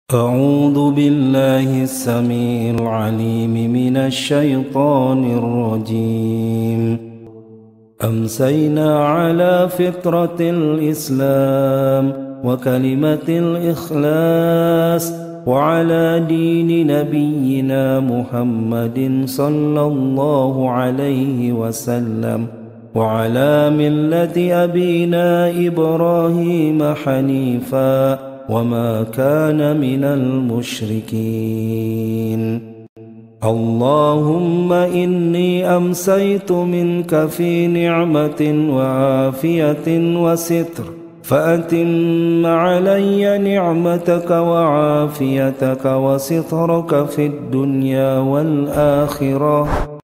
أعوذ بالله السميع العليم من الشيطان الرجيم. أمسينا على فطرة الإسلام وكلمة الإخلاص وعلى دين نبينا محمد صلى الله عليه وسلم وعلى ملة أبينا إبراهيم حنيفا وما كان من المشركين. اللهم إني أمسيت منك في نعمة وعافية وستر، فأتم علي نعمتك وعافيتك وسترك في الدنيا والآخرة.